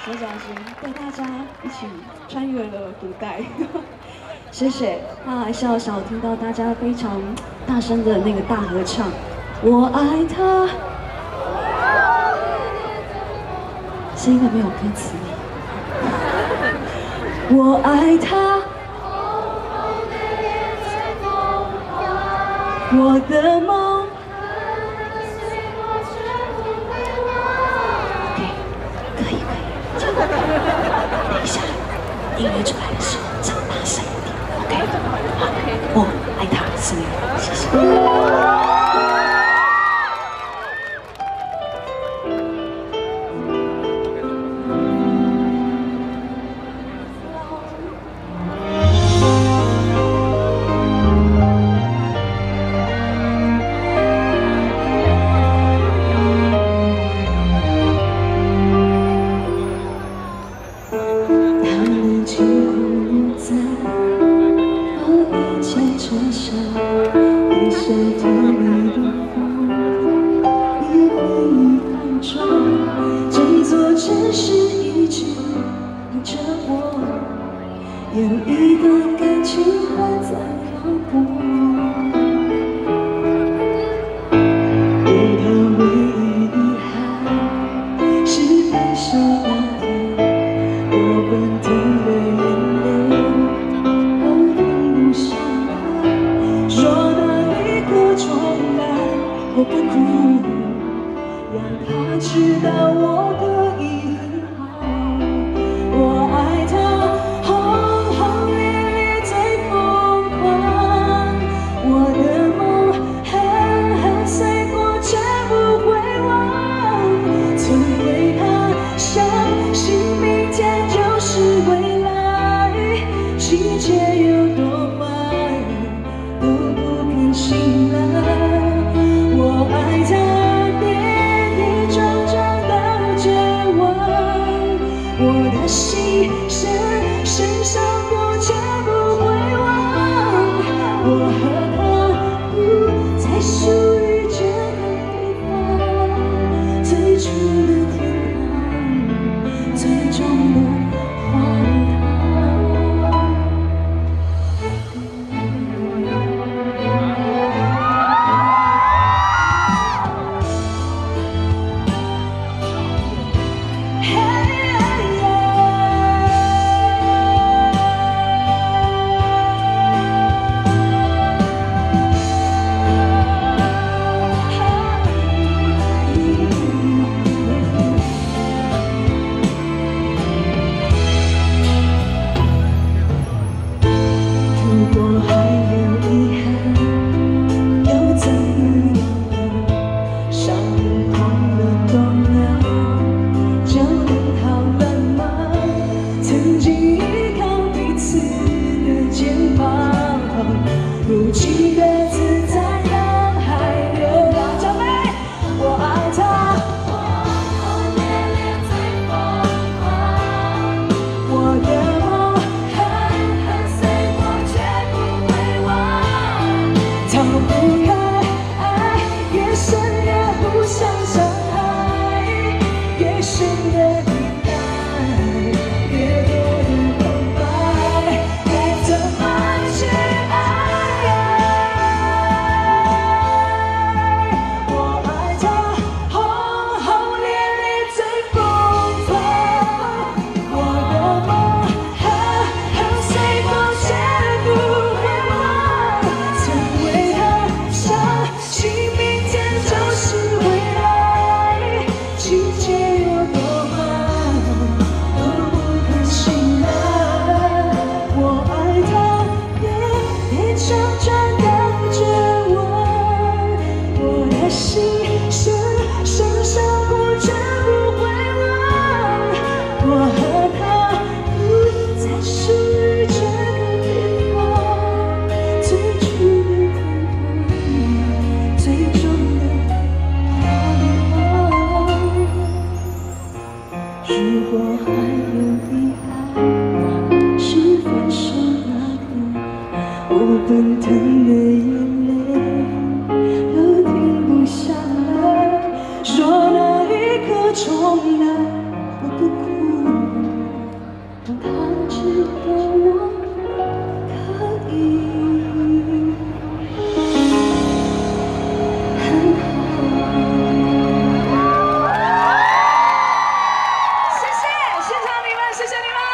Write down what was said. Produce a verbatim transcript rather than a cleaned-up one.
左小军带大家一起穿越了古代。谢谢。那还是要想听到大家非常大声的那个大合唱，我爱他。是因为没有歌词吗？我爱他。我的梦。OK， 可以可以。等一下，音乐出来的时候唱大声一点。OK， 好，我爱他，是你，谢谢。有一个感情还在漂泊，而他唯一遗憾是分手那天，我奔腾的眼泪都停不下来。说那一刻重来，我不哭，让他知道我可以很好。我爱他。心深深伤过，却不会忘。我和他不再属于这个地方，最初的天堂，最终的荒奔腾的眼泪都停不下来，说那一刻重来，我不哭。 谢谢你们。